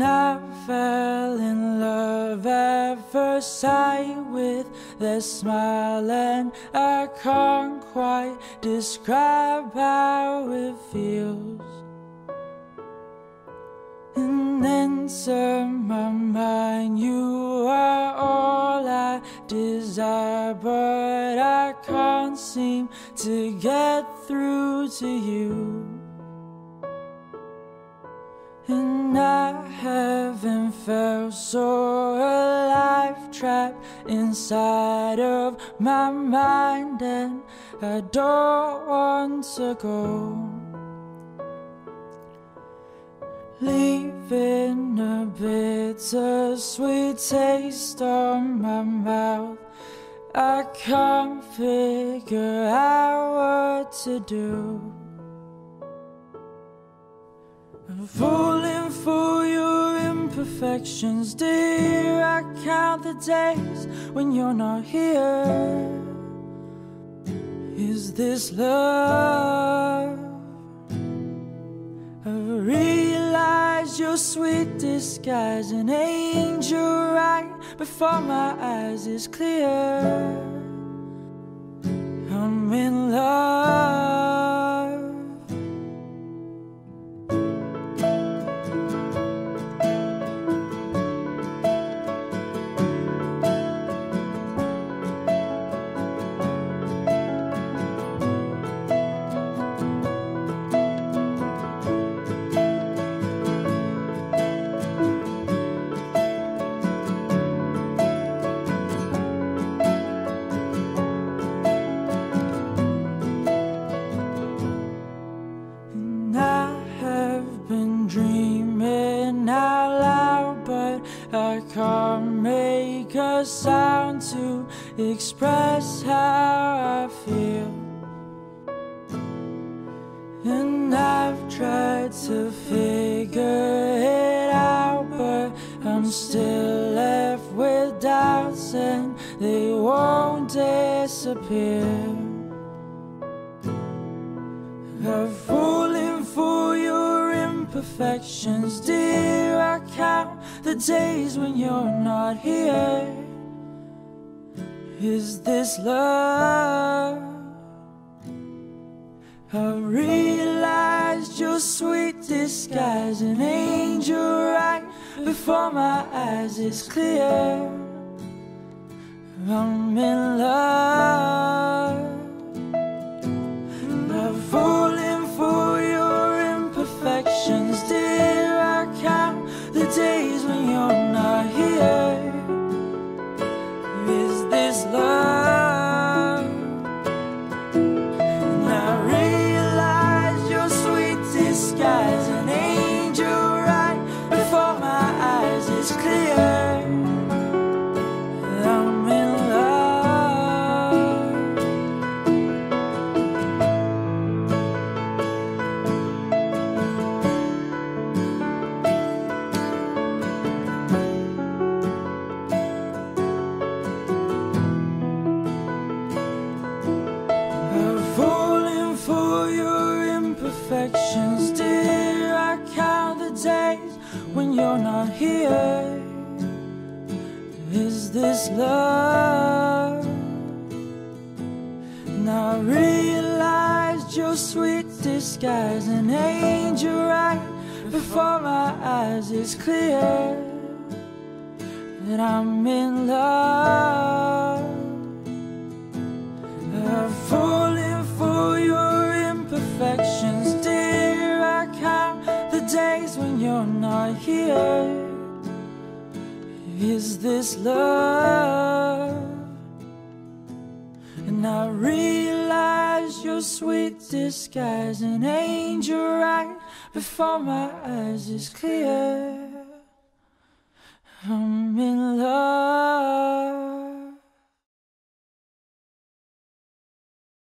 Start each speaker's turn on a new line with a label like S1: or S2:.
S1: And I fell in love at first sight with their smile, and I can't quite describe how it feels. And enter my mind, you are all I desire, but I can't seem to get through to you. And I haven't felt so alive, trapped inside of my mind, and I don't want to go. Leaving a bittersweet taste on my mouth. I can't figure out what to do. I'm falling for your imperfections, dear. I count the days when you're not here. Is this love? I realize your sweet disguise, an angel right before my eyes is clear. I'm in love. Dreaming out loud, but I can't make a sound to express how I feel. And I've tried to figure it out, but I'm still left with doubts, and they won't disappear. I've fallen for your imperfections, dear. I count the days when you're not here. Is this love? I realized your sweet disguise, an angel right before my eyes is clear. I'm in love. I've fallen for your imperfections, dear. I count the days when you're not here. Is this love? And I realize your sweet disguise, an angel right before my eyes is clear. I'm in imperfections, dear. I count the days when you're not here. Is this love? And I realized your sweet disguise, an angel right before my eyes is clear. That I'm in love. I've fallen for your imperfections, dear. I count the days when you're not here. Is this love? And I realize your sweet disguise, an angel right before my eyes is clear. I'm in love.